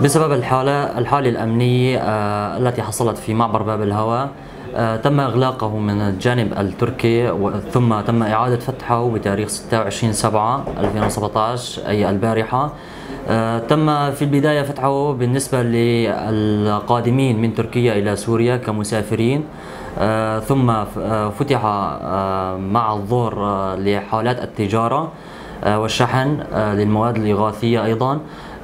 بسبب الحالة الأمنية التي حصلت في معبر باب الهواء، تم إغلاقه من الجانب التركي، ثم تم إعادة فتحه بتاريخ 26/7/2017 أي البارحة. تم في البداية فتحه بالنسبة للقادمين من تركيا إلى سوريا كمسافرين، ثم فتح مع الظهر لحالات التجارة والشحن للمواد الإغاثية أيضا.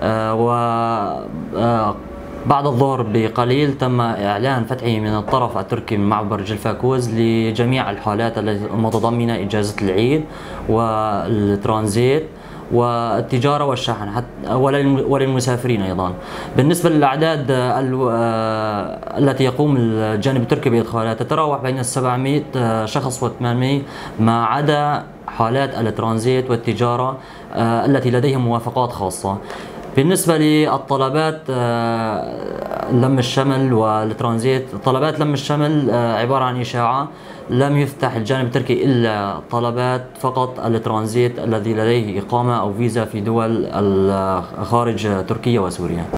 وبعد الظهر بقليل تم إعلان فتحه من الطرف التركي من معبر جلفاكوز لجميع الحالات المتضمنة إجازة العيد والترانزيت والتجارة والشحن وللمسافرين أيضا. بالنسبة للأعداد التي يقوم الجانب التركي بإدخالها تتراوح بين 700 شخص و800، ما عدا حالات الترانزيت والتجارة التي لديهم موافقات خاصة. بالنسبة للطلبات لم الشمل والترانزيت، طلبات لم الشمل عبارة عن إشاعة، لم يفتح الجانب التركي إلا طلبات فقط الترانزيت الذي لديه إقامة أو فيزا في دول خارج تركيا وسوريا.